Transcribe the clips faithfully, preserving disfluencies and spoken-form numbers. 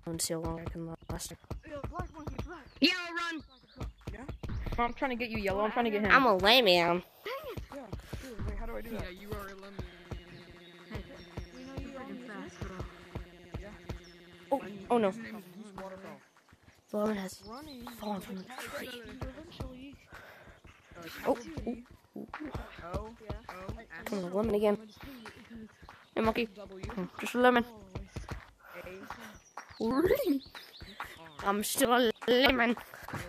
and see how long I can last. Yellow, run! Yeah? I'm trying to get you, Yellow. I'm trying to get him. I'm a lame man. Yeah. Dude, wait, how do I do that? Yeah, you are a lemon. Oh, oh no. Whose water fell? The lemon has fallen from the tree. Oh, ooh, ooh. O, O, Come on, lemon again. Hey, monkey. W, Oh, just a lemon. A, I'm still a lemon.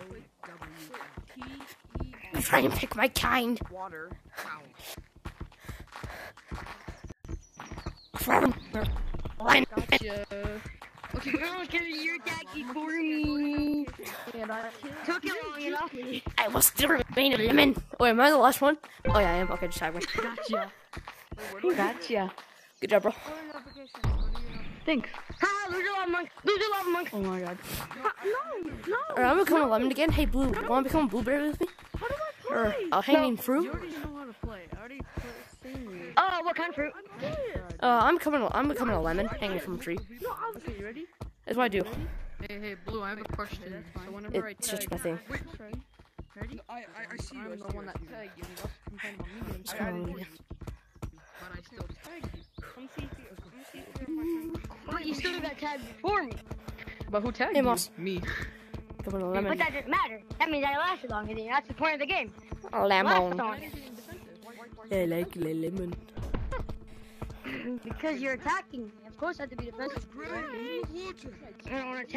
I'm trying to pick my kind. water. Lemon. Gotcha. Okay, girl, carry your taxi for me. And I Took it long enough. I will still remain a lemon. Oh, am I the last one? Oh yeah, I am. Okay, just halfway. Gotcha. Gotcha. Good job, bro. Thanks. Ha! Lose your love, monk. Lose your love, monk. Oh my god. No, no. Alright, I'm becoming a lemon again. Hey, Blue, you want to become a blueberry with me? How do I Or play? a hanging fruit? You already know how to play. I already played me. Oh, what kind of fruit? Uh, I'm becoming. A, I'm becoming a lemon hanging from a tree. No, I was. Okay, you ready? That's what I do. Hey, hey, Blue, I have a question. So whenever It's I just tag, my thing. Wait, ready? I, I, I see you. I I'm see the you. one I that see you. tagged you. And you also complain about me getting I tagged. added Oh, you. But I still tagged you. Come see if you. Come see if you're But you still got tagged before me. But who tagged Hey, you? Moss. Me. Becoming a But lemon. that doesn't matter. That means I lasted longer than you. That's the point of the game. A Last lemon. on. I like the lemon. Because you're attacking me. Of course I have to be defensive. I don't want to